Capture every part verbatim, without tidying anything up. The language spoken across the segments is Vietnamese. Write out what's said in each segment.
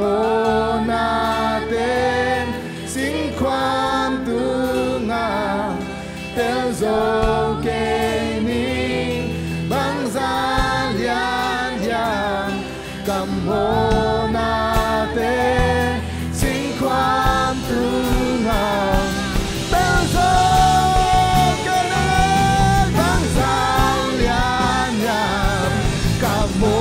mo natin sinความtương ngà theo dấu kê ni bằng gian lian yang cầm mo natin sinความtương ngà theo dấu kê ni bằng gian lian yang cầm mo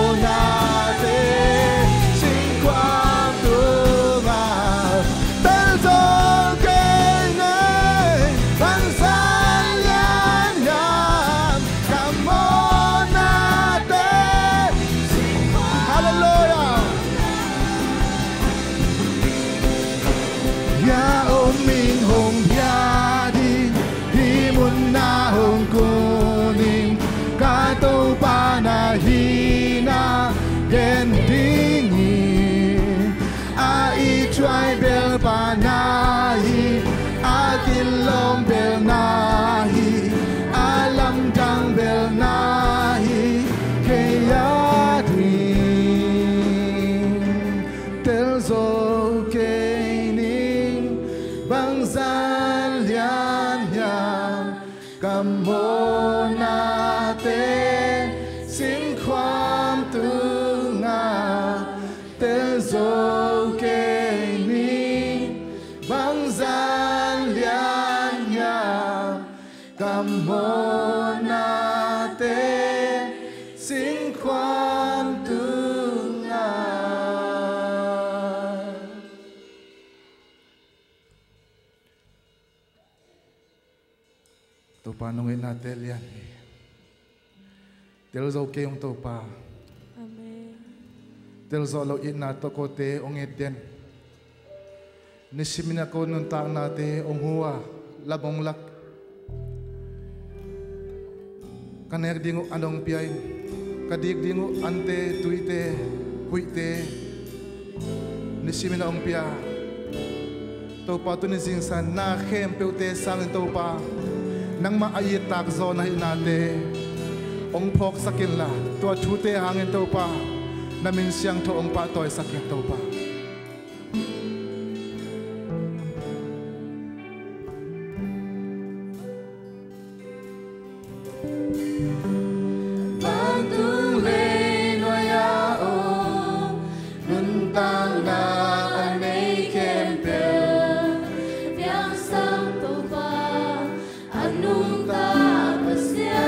hina gendingi ai try bel panahi atilom bel nahi alam dang bel nahi kayadin tel zo kening bangzan lian yang kamonate sinความtương ngà tel dấu kê ni bằng gian lian nhà cầm mô na tê sinความtương ngà. Tu panungin natin lian tel zo ke ong to pa amen tel zo lo in na to ko te ong eten nisimina ko nun ta na te ong huwa labong lak kaner dingo anong piay kadig dingo ante tuite huite nisimina ong pia to pa to ni san na khem pe te sang to pa nang maayit tak zo na hinate ong phok sakin la tua chute hangin to pa namin siyang to ong pa toy sakit to pa bantung le noya o nuntang na anay kempe yang sang to pa anung ta pasya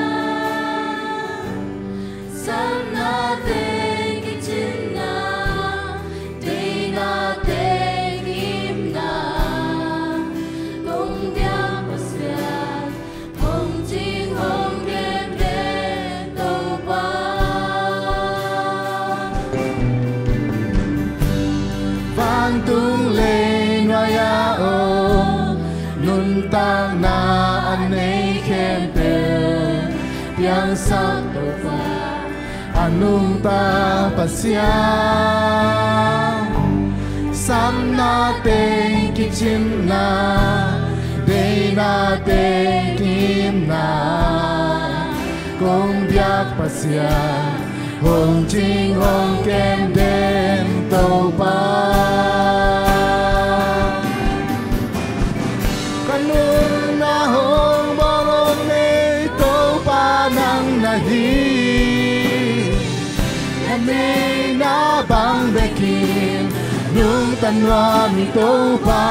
tang na anay kempel yang sakto pa anong ta pasyang sam natin kitchen na day natin kim na kung biyak pasyang hong ching hong kem den to pa kami na bang bekin nung tanwa mi to pa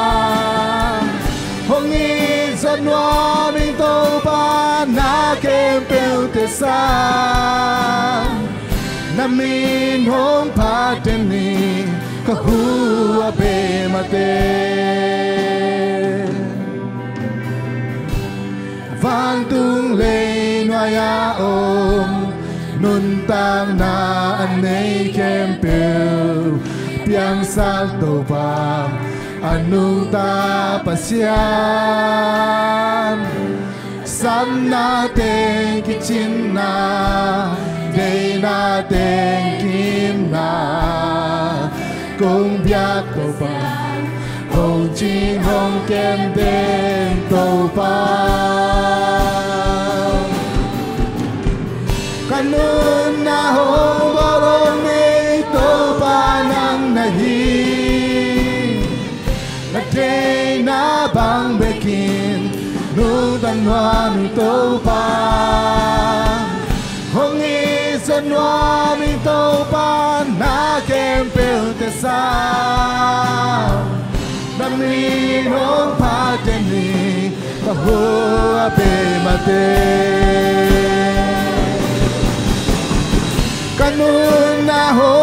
hongin sa nwa mi to pa na kempel te sa namin hong pateni kahua be mate vantung le noya om nuntang na anay kempel piang salto pa anong tapasyan sam natin kitchen na day natin kim na kung biyak ko pa hong ching hong kem den to pa kanun na hong borong ito pa na kin nu tan hoa mi tô pa hong i san hoa mi tô pa na kem pel te sa nam ni nong pa te ni pa ho ape mate kanun na ho